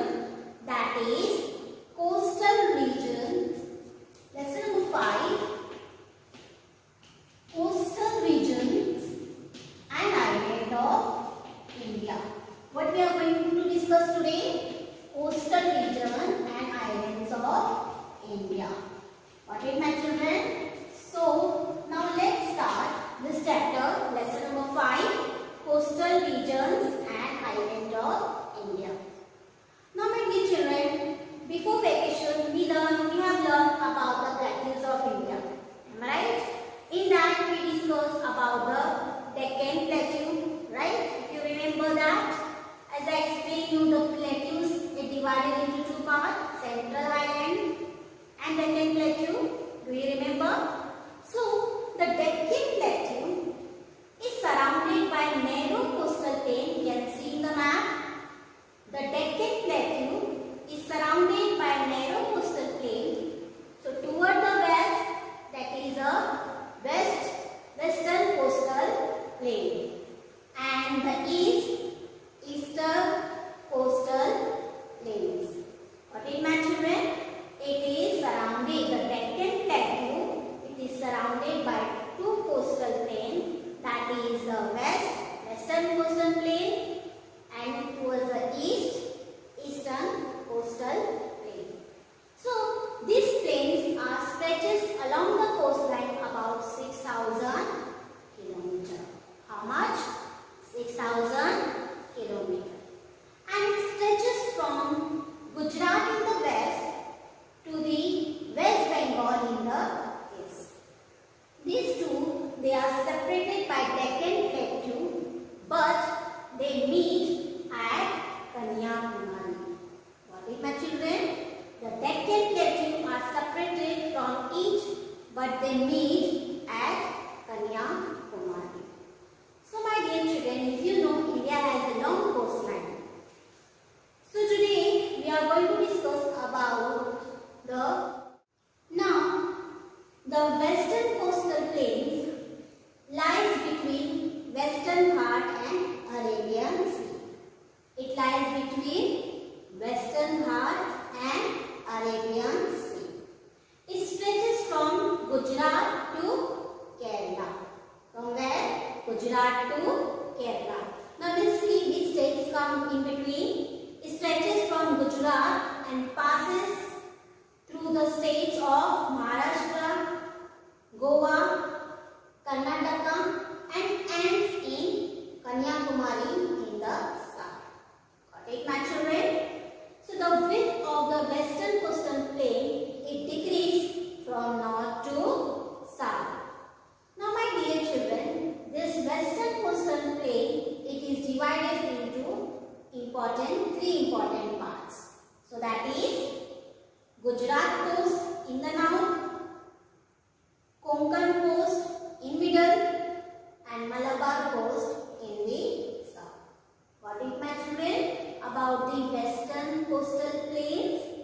that is coastal regions. Lesson number 5, coastal regions and island of India. What we are going to discuss today? Coastal region and islands of India. Got it, my children? So now let's start this chapter, lesson number 5, coastal regions and island of India. Now my dear children, before vacation we have learned about the plateaus of India. Am I right? In that we discussed about the Deccan Plateau, right? If you remember that, as I explained you, the plateaus are divided into two parts, Central Highland and Deccan Plateau. Do you remember? So the Deccan Plateau is surrounded by narrow coastal plain. You can see in the map. The Deccan Plateau is surrounded by a narrow coastal plain. So toward the west, that is a western coastal plain, and the eastern coastal plains. What is, my children? It is surrounded, the Deccan Plateau, it is surrounded by two coastal plains, that is the western coastal plain, and towards the eastern coastal plain. So these plains are stretches along the coastline about 6,000 kilometers. How much? 6,000 kilometers. And it stretches from Gujarat in the west to the West Bengal in the east. These two, they are separated by Deccan Plateau, but they meet at Kanyakumari. What is, my children? The Deccan Plateau are separated from each, but they meet at Kanyakumari. So my dear children, if you know, India has a long coastline. So today we are going to discuss about the western coastal plains lies between Western Ghat and Arabian Sea. It lies between Western Ghat and Arabian Sea. It stretches from Gujarat to Kerala. From where? Gujarat to Kerala. Now let's see which states come in between. It stretches from Gujarat and passes through the states of Maharashtra, Goa, Karnataka, and ends in Kanyakumari in the south. Got it, my children? So the width of the western coastal plain, it decreases from north to south. Now my dear children, this western coastal plain, it is divided into three important parts. So that is Gujarat coast in the north, Konkan coast in middle, and Malabar coast in the south. What is, my children, about the western coastal plains?